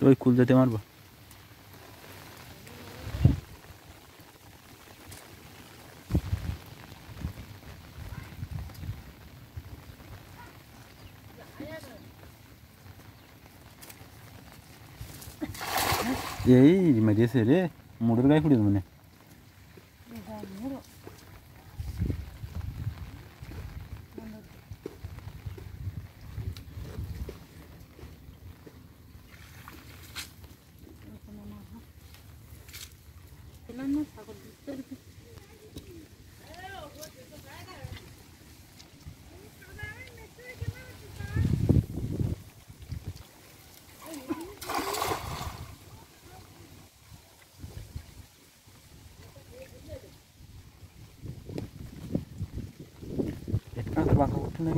ওই কুল যেতে মারবো। এই মারিয়েছে রে, মোটর গায়ে ফুটে মানে বাঁকা উঠে না।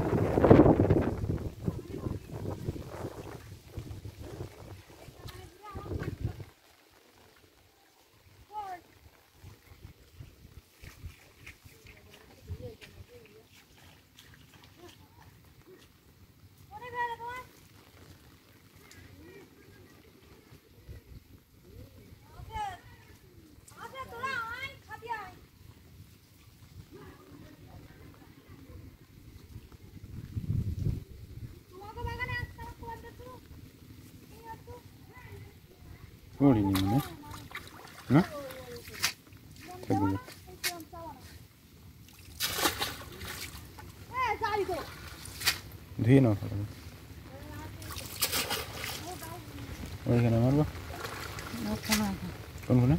পড়িনি মানে না ধুয়ে নাও ওইখানে মারবো। কোনখানে?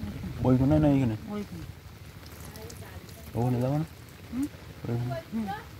ওইখানে না এইখানে? ওখানে যাবো না ওইখানে।